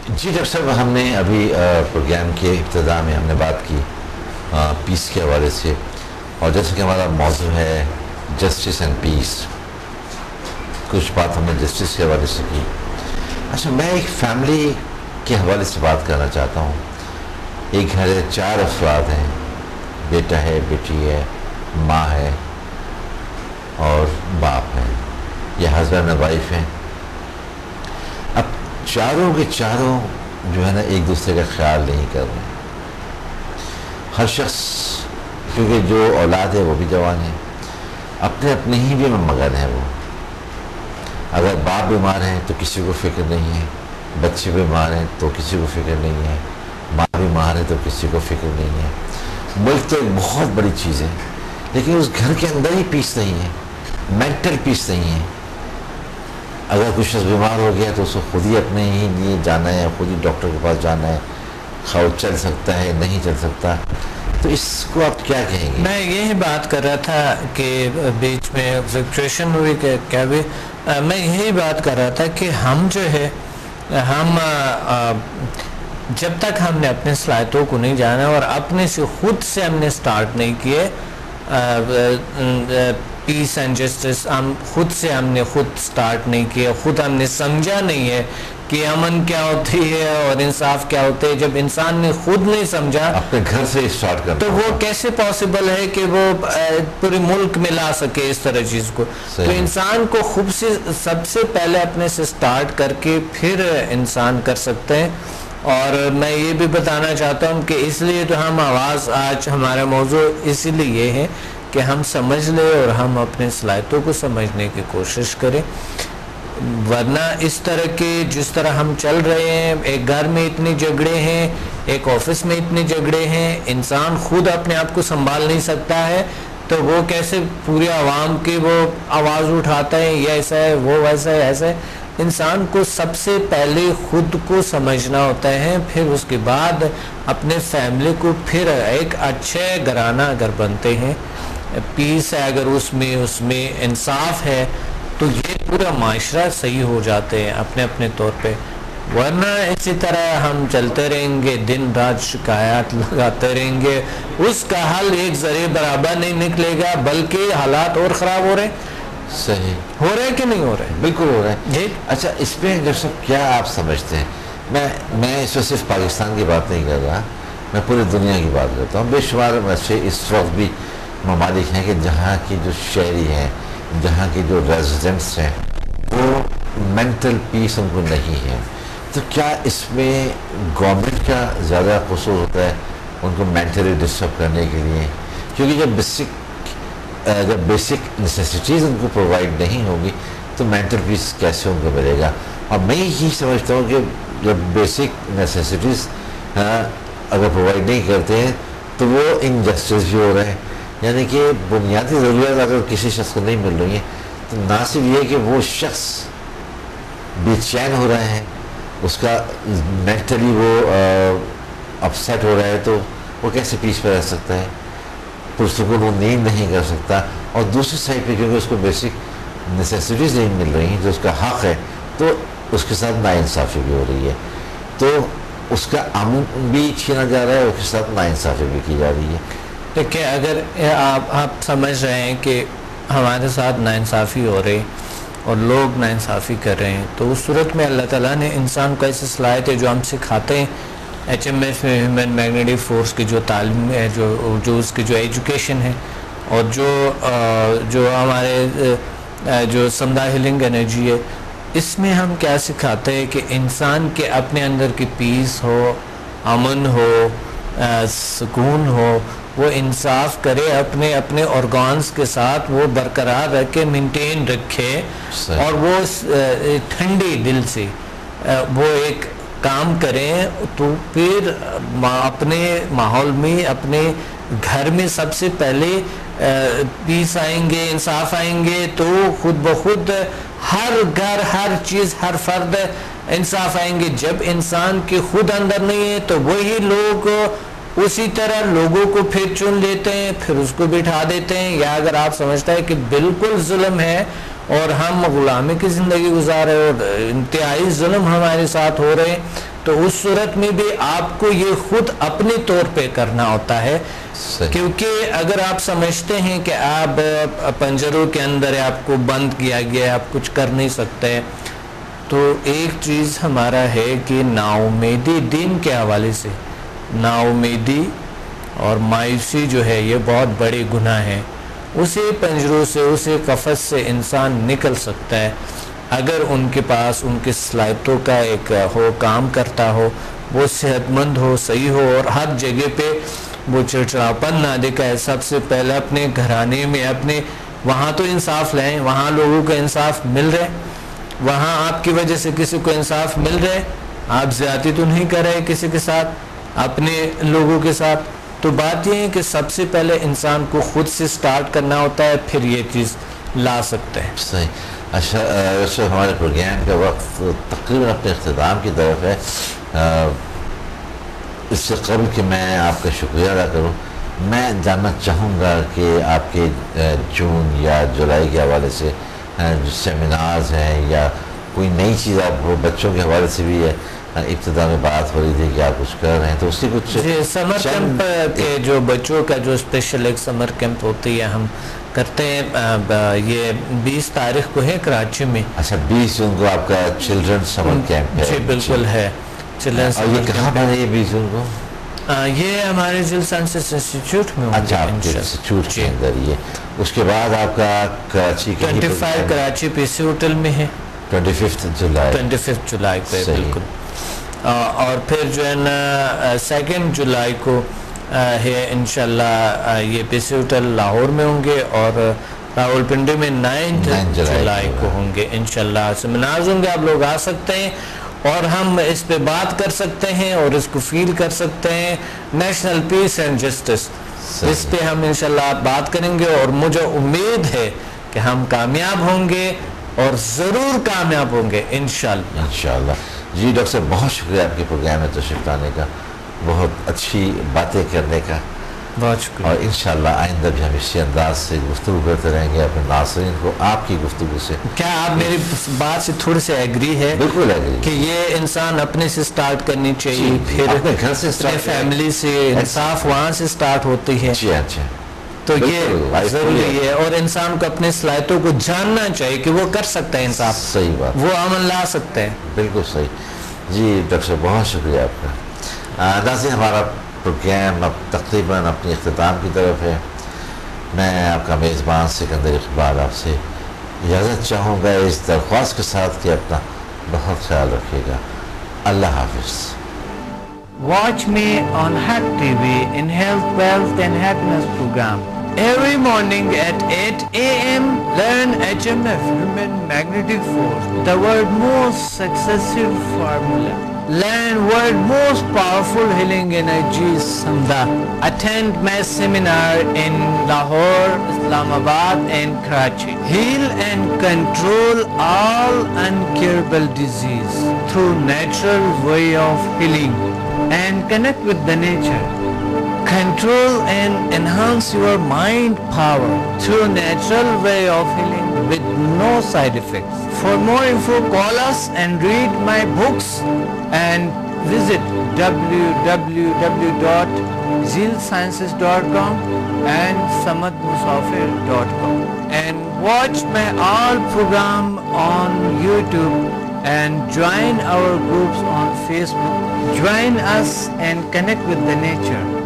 جی doctor صاحب، ہم نے ابھی پروگرام کے ابتدا میں ہم نے بات کی پیس کے حوالے سے، اور جیسے کہ ہمارا موضوع ہے جسٹس اینڈ پیس، کچھ بات ہم نے جسٹس کے حوالے سے کی. اچھا، میں ایک فیملی کے حوالے سے بات کرنا چاہتا ہوں. ایک گھر ہے، 4 افراد ہیں، بیٹا ہے، بیٹی ہے، ماں ہے اور باپ ہے، یہ ہسبینڈ اینڈ وائف ہیں. اب چاروں کے چاروں جو ہے نا ایک دوسرے کا خیال نہیں کر رہے. ہر شخص، کیونکہ جو اولاد ہے وہ بھی جوان ہے، اپنے اپنے ہی بھی مگن ہے. وہ اگر باپ بیمار ہیں تو کسی کو فکر نہیں ہے، بچے بیمار ہیں تو کسی کو فکر نہیں ہے، ماں بیمار ہے تو کسی کو فکر نہیں ہے. ملک تو ایک بہت بڑی چیز ہے، لیکن اس گھر کے اندر ہی پیس نہیں ہے، مینٹل پیس نہیں ہے. اگر کچھ شخص بیمار ہو گیا تو اس کو خود ہی اپنے ہی لیے جانا ہے، خود ہی ڈاکٹر کے پاس جانا ہے، خواہ چل سکتا ہے نہیں چل سکتا. تو اس کو آپ کیا کہیں گے؟ میں یہی بات کر رہا تھا کہ بیچ میں فلکچویشن ہوئی کہ کیا بھی، میں یہی بات کر رہا تھا کہ ہم جو ہے ہم جب تک ہم نے اپنے صلاحیتوں کو نہیں جانا اور اپنے سے خود سے ہم نے سٹارٹ نہیں کیے پیس اینڈ جسٹس، ہم خود سے ہم نے خود سٹارٹ نہیں کیا، خود ہم نے سمجھا نہیں ہے کہ امن کیا ہوتی ہے اور انصاف کیا ہوتے ہے. جب انسان نے خود نہیں سمجھا اپنے گھر سے اسٹارٹ کرنا، تو وہ کیسے پاسبل ہے کہ وہ پورے ملک میں لا سکے اس طرح چیز کو. تو انسان کو خوب سے سب سے پہلے اپنے سے سٹارٹ کر کے پھر انسان کر سکتے ہیں. اور میں یہ بھی بتانا چاہتا ہوں کہ اس لیے تو ہم آواز، آج ہمارا موضوع اسی لیے یہ ہے کہ ہم سمجھ لیں اور ہم اپنے صلاحیتوں کو سمجھنے کی کوشش کریں. ورنہ اس طرح کے جس طرح ہم چل رہے ہیں، ایک گھر میں اتنے جھگڑے ہیں، ایک آفس میں اتنے جھگڑے ہیں، انسان خود اپنے آپ کو سنبھال نہیں سکتا ہے تو وہ کیسے پوری عوام کی وہ آواز اٹھاتا ہے، یہ ایسا ہے وہ ویسا ہے ایسا ہے. انسان کو سب سے پہلے خود کو سمجھنا ہوتا ہے، پھر اس کے بعد اپنے فیملی کو. پھر ایک اچھے گھرانہ اگر بنتے ہیں، پیس ہے اگر اس میں انصاف ہے تو یہ پورا معاشرہ صحیح ہو جاتے ہیں اپنے اپنے طور پہ. ورنہ اسی طرح ہم چلتے رہیں گے، دن رات شکایات لگاتے رہیں گے، اس کا حل ایک ذریعے برابر نہیں نکلے گا، بلکہ حالات اور خراب ہو رہے ہیں. صحیح ہو رہے ہیں کہ نہیں ہو رہے؟ بالکل ہو رہا ہے جی. اچھا، اس میں ڈاکٹر صاحب کیا آپ سمجھتے ہیں؟ میں اس وقت صرف پاکستان کی بات نہیں کر رہا، میں پوری دنیا کی بات کرتا ہوں. بے شمار ویسے اس وقت بھی ممالک ہیں کہ جہاں کی جو شہری ہیں، جہاں کے جو ریزیڈنٹس ہیں، وہ مینٹل پیس ان کو نہیں ہے. تو کیا اس میں گورنمنٹ کا زیادہ قصور ہوتا ہے ان کو مینٹلی ڈسٹرب کرنے کے لیے؟ کیونکہ جب بیسک نیسیسٹیز ان کو پرووائڈ نہیں ہوگی تو مینٹل پیس کیسے ان کو ملے گا؟ اور میں یہی سمجھتا ہوں کہ جب بیسک نیسیسٹیز اگر پرووائڈ نہیں کرتے ہیں تو وہ انجسٹس بھی ہو رہے ہیں. یعنی کہ بنیادی ضروریات اگر کسی شخص کو نہیں مل رہی ہیں تو نہ صرف یہ کہ وہ شخص بے چین ہو رہے ہیں، اس کا مینٹلی وہ اپسیٹ ہو رہا ہے، تو وہ کیسے پیس پہ رہ سکتا ہے؟ پرسکون وہ نیند نہیں کر سکتا. اور دوسری سائڈ پہ کیونکہ اس کو بیسک نیسیسٹیز نہیں مل رہی ہیں جو اس کا حق ہے، تو اس کے ساتھ ناانصافی بھی ہو رہی ہے. تو اس کا امن بھی چھینا جا رہا ہے، اس کے ساتھ ناانصافی بھی کی جا رہی ہے. دیکھیں، اگر آپ سمجھ رہے ہیں کہ ہمارے ساتھ ناانصافی ہو رہی اور لوگ ناانصافی کر رہے ہیں، تو اس صورت میں اللہ تعالیٰ نے انسان کو ایسی صلاحیت ہے جو ہم سکھاتے ہیں. HMS میں ہیومن میگنیٹک فورس کی جو تعلیم ہے، جو اس کی جو ایجوکیشن ہے، اور جو ہمارے جو سمدھا ہیلنگ انرجی ہے، اس میں ہم کیا سکھاتے ہیں کہ انسان کے اپنے اندر کی پیس ہو، امن ہو، سکون ہو، وہ انصاف کرے، اپنے اپنے آرگانز کے ساتھ وہ برقرار رکھے، مینٹین رکھے، اور وہ ٹھنڈی دل سے وہ ایک کام کریں. تو پھر اپنے ماحول میں، اپنے گھر میں سب سے پہلے پیس آئیں گے، انصاف آئیں گے، تو خود بخود ہر گھر، ہر چیز، ہر فرد انصاف آئیں گے. جب انسان کے خود اندر نہیں ہے تو وہی لوگ اسی طرح لوگوں کو پھر چن لیتے ہیں، پھر اس کو بٹھا دیتے ہیں. یا اگر آپ سمجھتا ہے کہ بالکل ظلم ہے اور ہم غلامی کی زندگی گزار رہے اور انتہائی ظلم ہمارے ساتھ ہو رہے ہیں، تو اس صورت میں بھی آپ کو یہ خود اپنے طور پہ کرنا ہوتا ہے. کیونکہ اگر آپ سمجھتے ہیں کہ آپ پنجروں کے اندر آپ کو بند کیا گیا ہے, آپ کچھ کر نہیں سکتے, تو ایک چیز ہمارا ہے کہ نا امیدی دین کے حوالے سے, نا امیدی اور مایوسی جو ہے یہ بہت بڑے گناہ ہیں. اسی پنجروں سے, اسی قفس سے انسان نکل سکتا ہے اگر ان کے پاس ان کی صلاحیتوں کا ایک ہو, کام کرتا ہو, وہ صحت مند ہو, صحیح ہو, اور ہر جگہ پہ وہ چڑچڑاپن نہ دکھائے. سب سے پہلے اپنے گھرانے میں اپنے وہاں تو انصاف لائیں, وہاں لوگوں کو انصاف مل رہے, وہاں آپ کی وجہ سے کسی کو انصاف مل رہے, آپ زیادتی تو نہیں کر رہے کسی کے ساتھ, اپنے لوگوں کے ساتھ. تو بات یہ ہے کہ سب سے پہلے انسان کو خود سے سٹارٹ کرنا ہوتا ہے, پھر یہ چیز لا سکتے ہیں. صحیح. اچھا ہمارے پروگرام کا وقت تقریباً اپنے اختتام کی طرف ہے. اس سے قبل کہ میں آپ کا شکریہ ادا کروں, میں جاننا چاہوں گا کہ آپ کے جون یا جولائی کے حوالے سے جو سیمینارز ہیں یا کوئی نئی چیز آپ بچوں کے حوالے سے بھی ہے, ابتدا میں بات ہو رہی تھی کہ آپ کچھ کر رہے ہیں, تو اس کی کچھ سمر کیمپ کے جو بچوں کا جو اسپیشل ایک سمر کیمپ ہوتی ہے ہم کرتے ہیں, یہ 20 تاریخ کو ہے کراچی میں. اچھا 20 جون کو آپ کا چلڈرن سمر کیمپ ہے؟ جی بالکل ہے چلڈرن سمر کیمپ. کہاں پر ہے یہ 20 جون کو؟ یہ ہمارے جل سائنسز انسٹیٹیوٹ میں. اچھا آپ کے انسٹیٹیوٹ کے اندر یہ. اس کے بعد آپ کا کراچی 25 کراچی پی سی ہوٹل میں ہے, 25 جولائی کو ہے بالکل. اور پھر جو ہے نا 2 جولائی کو ہے انشاءاللہ یہ پی سی ہوٹل لاہور میں ہوں گے, اور راول پنڈی میں 9 جولائی کو ہوں گے انشاءاللہ. سیمینارز ہوں گے, آپ لوگ آ سکتے ہیں اور ہم اس پہ بات کر سکتے ہیں اور اس کو فیل کر سکتے ہیں. نیشنل پیس اینڈ جسٹس, اس پہ ہم انشاءاللہ بات کریں گے, اور مجھے امید ہے کہ ہم کامیاب ہوں گے اور ضرور کامیاب ہوں گے انشاءاللہ. جی ڈاکٹر صاحب بہت شکریہ آپ کے پروگرام میں تشریف لانے کا, بہت اچھی باتیں کرنے کا, بہت شکریہ. اور انشاءاللہ آئندہ بھی ہم اسی انداز سے گفتگو کرتے رہیں گے اپنے ناظرین کو آپ کی گفتگو سے. کیا آپ میری بات سے تھوڑے سے ایگری ہے؟ بالکل ایگری کہ یہ انسان اپنے سے سٹارٹ کرنی چاہیے, پھر اپنے گھر سے اپنے فیملی سے, انصاف وہاں سے سٹارٹ ہوتی ہے. اچھا تو یہ ضروری ہے, اور انسان کو اپنے صلاحیتوں کو جاننا چاہیے کہ وہ کر سکتا ہے انصاف. صحیح بات, وہ عمل لا سکتے ہیں. بالکل صحیح. جی ڈاکٹر صاحب بہت شکریہ آپ کا. ناظرین ہمارا پروگرام اب تقریباً اپنی اختتام کی طرف ہے. میں آپ کا میزبان سکندر اقبال آپ سے اجازت چاہوں گا اس درخواست کے ساتھ کہ اپنا بہت خیال رکھیے گا. اللہ حافظ. Watch me on Hack TV in Health, Wealth and Happiness program. Every morning at 8 a.m. learn HMF, Human Magnetic Force, the world's most successful formula. Learn world's most powerful healing energy, Samda. Attend my seminar in Lahore, Islamabad and Karachi. Heal and control all incurable disease through natural way of healing, and connect with the nature. Control and enhance your mind power through natural way of healing with no side effects. For more info, call us and read my books and visit www.zilsciences.com and samadmusafir.com, and watch my all program on YouTube and join our groups on Facebook. Join us and connect with the nature.